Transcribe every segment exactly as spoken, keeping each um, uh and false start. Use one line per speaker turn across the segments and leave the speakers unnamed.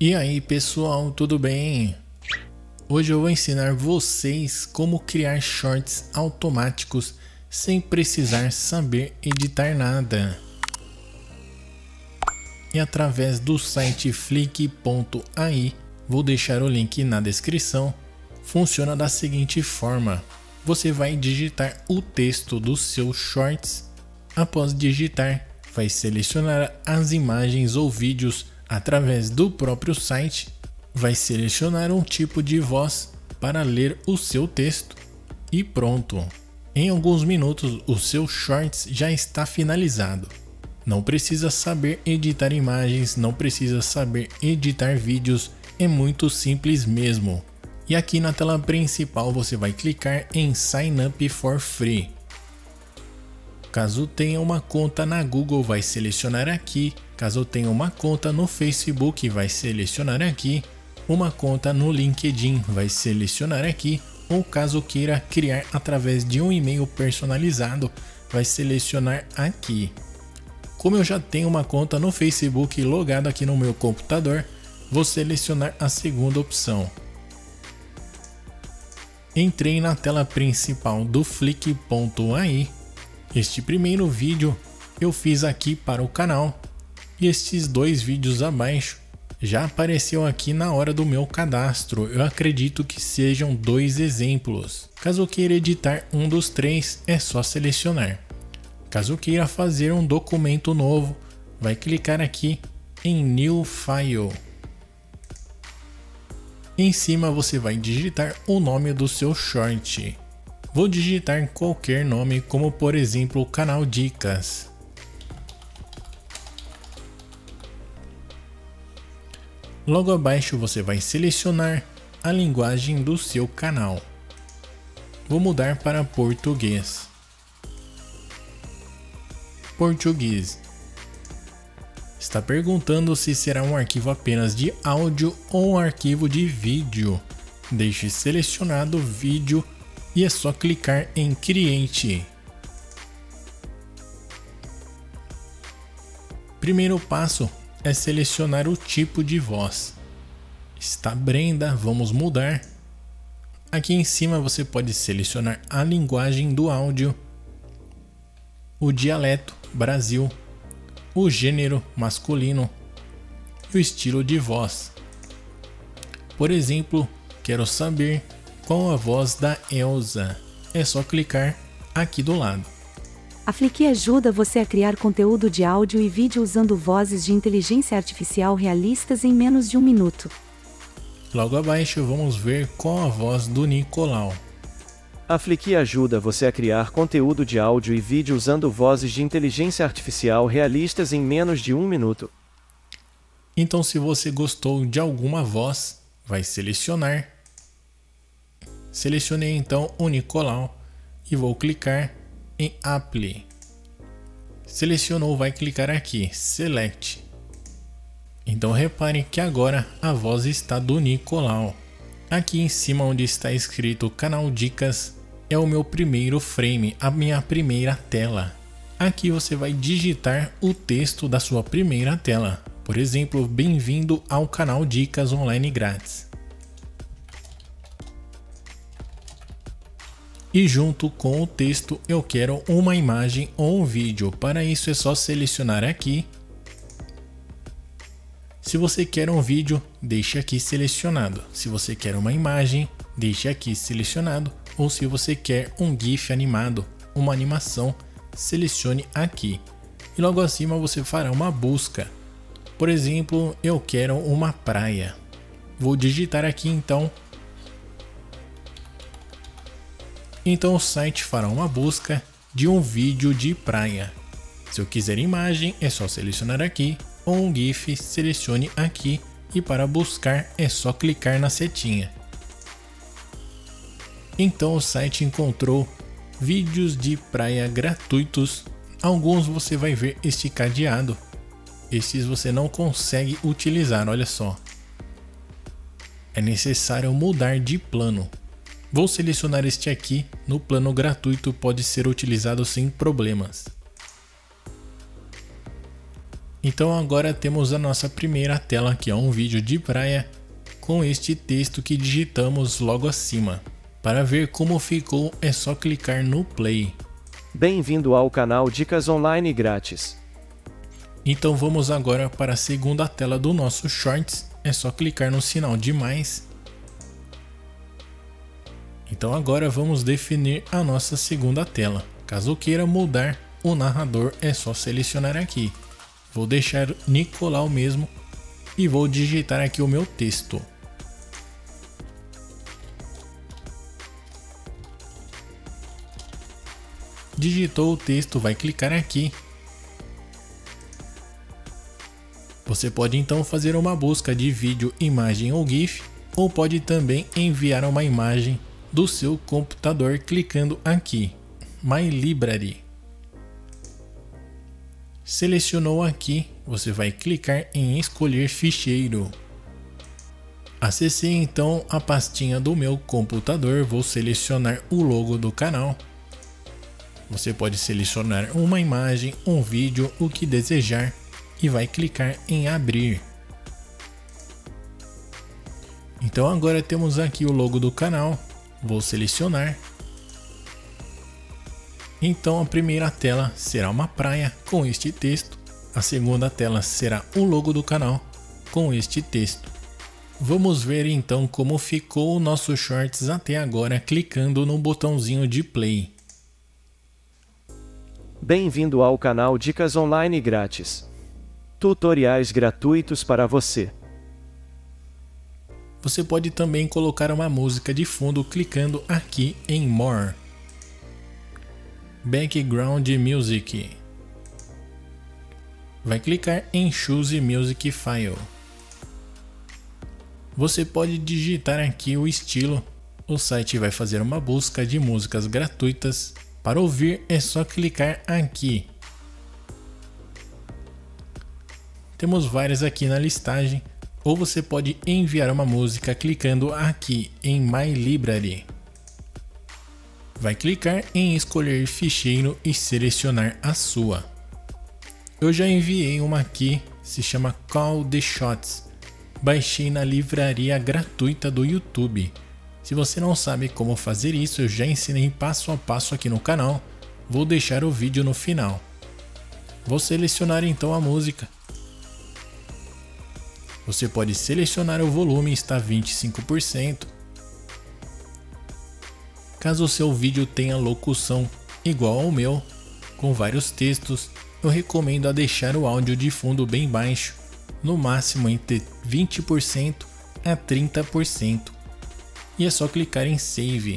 E aí pessoal, tudo bem? Hoje eu vou ensinar vocês como criar shorts automáticos sem precisar saber editar nada. E através do site flick ponto a i, vou deixar o link na descrição, funciona da seguinte forma. Você vai digitar o texto dos seus shorts. Após digitar, vai selecionar as imagens ou vídeos através do próprio site, vai selecionar um tipo de voz para ler o seu texto e pronto. Em alguns minutos o seu shorts já está finalizado. Não precisa saber editar imagens, não precisa saber editar vídeos, é muito simples mesmo. E aqui na tela principal você vai clicar em Sign Up for Free. Caso tenha uma conta na Google, vai selecionar aqui. Caso tenha uma conta no Facebook, vai selecionar aqui. Uma conta no LinkedIn, vai selecionar aqui. Ou caso queira criar através de um e-mail personalizado, vai selecionar aqui. Como eu já tenho uma conta no Facebook logado aqui no meu computador, vou selecionar a segunda opção. Entrei na tela principal do flick ponto a i. Este primeiro vídeo eu fiz aqui para o canal e estes dois vídeos abaixo já apareceu aqui na hora do meu cadastro. Eu acredito que sejam dois exemplos. Caso queira editar um dos três, é só selecionar. Caso queira fazer um documento novo, vai clicar aqui em New File. Em cima você vai digitar o nome do seu short. Vou digitar qualquer nome, como por exemplo Canal Dicas. Logo abaixo você vai selecionar a linguagem do seu canal. Vou mudar para português. Português. Está perguntando se será um arquivo apenas de áudio ou um arquivo de vídeo. Deixe selecionado vídeo e é só clicar em Create. Primeiro passo é selecionar o tipo de voz. Está Brenda, vamos mudar. Aqui em cima você pode selecionar a linguagem do áudio, o dialeto, Brasil, o gênero, masculino e o estilo de voz. Por exemplo, quero saber qual a voz da Elsa. É só clicar aqui do lado.
A Flick ajuda você a criar conteúdo de áudio e vídeo usando vozes de inteligência artificial realistas em menos de um minuto.
Logo abaixo vamos ver qual a voz do Nicolau.
A Flick ajuda você a criar conteúdo de áudio e vídeo usando vozes de inteligência artificial realistas em menos de um minuto.
Então, se você gostou de alguma voz, vai selecionar. Selecionei então o Nicolau e vou clicar em Apply. Selecionou, vai clicar aqui, Select. Então repare que agora a voz está do Nicolau. Aqui em cima onde está escrito Canal Dicas é o meu primeiro frame, a minha primeira tela. Aqui você vai digitar o texto da sua primeira tela. Por exemplo, bem-vindo ao canal Dicas Online Grátis. E junto com o texto eu quero uma imagem ou um vídeo. Para isso é só selecionar aqui. Se você quer um vídeo, deixe aqui selecionado. Se você quer uma imagem, deixe aqui selecionado. Ou se você quer um GIF animado, uma animação, selecione aqui. E logo acima você fará uma busca. Por exemplo, eu quero uma praia. Vou digitar aqui então. Então o site fará uma busca de um vídeo de praia. Se eu quiser imagem, é só selecionar aqui, ou um GIF, selecione aqui, e para buscar é só clicar na setinha. Então o site encontrou vídeos de praia gratuitos. Alguns você vai ver este cadeado. Esses você não consegue utilizar, olha só. É necessário mudar de plano. Vou selecionar este aqui, no plano gratuito pode ser utilizado sem problemas. Então agora temos a nossa primeira tela, que é um vídeo de praia com este texto que digitamos logo acima. Para ver como ficou é só clicar no play.
Bem-vindo ao canal Dicas Online Grátis.
Então vamos agora para a segunda tela do nosso Shorts, é só clicar no sinal de mais. Então agora vamos definir a nossa segunda tela. Caso queira mudar o narrador é só selecionar aqui. Vou deixar Nicolau mesmo e vou digitar aqui o meu texto. Digitou o texto, vai clicar aqui. Você pode então fazer uma busca de vídeo, imagem ou GIF, ou pode também enviar uma imagem do seu computador clicando aqui, My Library. Selecionou aqui, você vai clicar em escolher ficheiro. Acessei então a pastinha do meu computador, vou selecionar o logo do canal. Você pode selecionar uma imagem, um vídeo, o que desejar e vai clicar em abrir. Então agora temos aqui o logo do canal, vou selecionar. Então a primeira tela será uma praia com este texto, a segunda tela será o logo do canal com este texto. Vamos ver então como ficou o nosso Shorts até agora clicando no botãozinho de play.
Bem-vindo ao canal Dicas Online Grátis. Tutoriais gratuitos para você.
Você pode também colocar uma música de fundo clicando aqui em More. Background Music. Vai clicar em Choose Music File. Você pode digitar aqui o estilo. O site vai fazer uma busca de músicas gratuitas. Para ouvir é só clicar aqui. Temos várias aqui na listagem. Ou você pode enviar uma música clicando aqui em My Library. Vai clicar em escolher ficheiro e selecionar a sua. Eu já enviei uma aqui, se chama Call the Shots. Baixei na livraria gratuita do YouTube. Se você não sabe como fazer isso, eu já ensinei passo a passo aqui no canal. Vou deixar o vídeo no final. Vou selecionar então a música. Você pode selecionar o volume, está vinte e cinco por cento. Caso o seu vídeo tenha locução igual ao meu, com vários textos, eu recomendo a deixar o áudio de fundo bem baixo, no máximo entre vinte por cento a trinta por cento. E é só clicar em Save.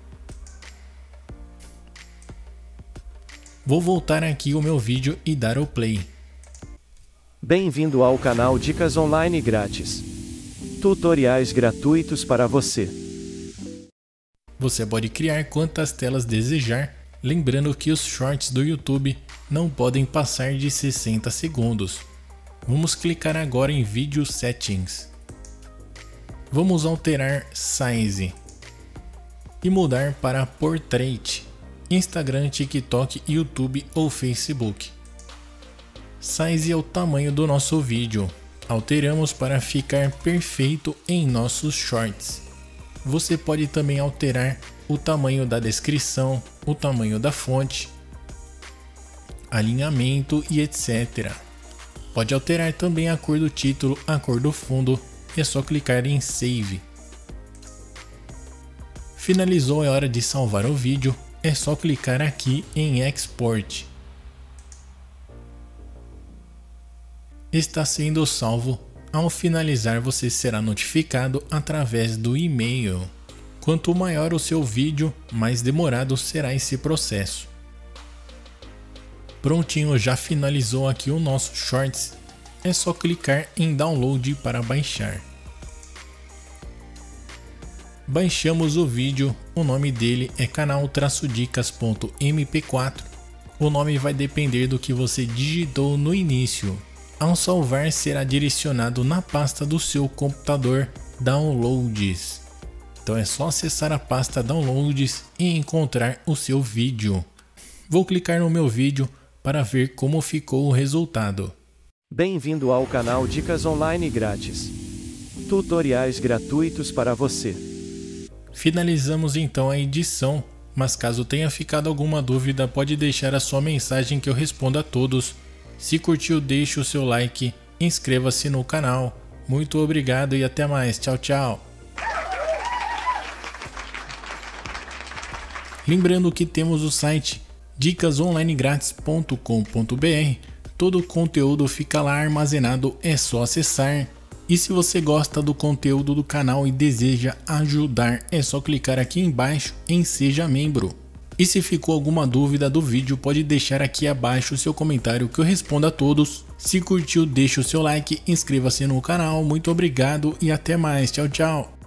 Vou voltar aqui o meu vídeo e dar o play.
Bem-vindo ao canal Dicas Online Grátis. Tutoriais gratuitos para você.
Você pode criar quantas telas desejar, lembrando que os shorts do YouTube não podem passar de sessenta segundos. Vamos clicar agora em Video Settings. Vamos alterar Size e mudar para Portrait, Instagram, TikTok, YouTube ou Facebook. Size é o tamanho do nosso vídeo. Alteramos para ficar perfeito em nossos shorts. Você pode também alterar o tamanho da descrição, o tamanho da fonte, alinhamento e etcétera. Pode alterar também a cor do título, a cor do fundo, é só clicar em Save. Finalizou, é hora de salvar o vídeo, é só clicar aqui em Export. Está sendo salvo. Ao finalizar, você será notificado através do e-mail. Quanto maior o seu vídeo, mais demorado será esse processo. Prontinho, já finalizou aqui o nosso Shorts. É só clicar em Download para baixar. Baixamos o vídeo, o nome dele é canal dicas ponto M P quatro. O nome vai depender do que você digitou no início. Ao salvar, será direcionado na pasta do seu computador Downloads. Então é só acessar a pasta Downloads e encontrar o seu vídeo. Vou clicar no meu vídeo para ver como ficou o resultado.
Bem-vindo ao canal Dicas Online Grátis. Tutoriais gratuitos para você.
Finalizamos então a edição, mas caso tenha ficado alguma dúvida, pode deixar a sua mensagem que eu respondo a todos. Se curtiu, deixe o seu like, inscreva-se no canal. Muito obrigado e até mais. Tchau, tchau. Lembrando que temos o site dicas online grátis ponto com ponto br. Todo o conteúdo fica lá armazenado, é só acessar. E se você gosta do conteúdo do canal e deseja ajudar, é só clicar aqui embaixo em Seja Membro. E se ficou alguma dúvida do vídeo, pode deixar aqui abaixo o seu comentário que eu respondo a todos. Se curtiu, deixe o seu like, inscreva-se no canal. Muito obrigado e até mais. Tchau, tchau.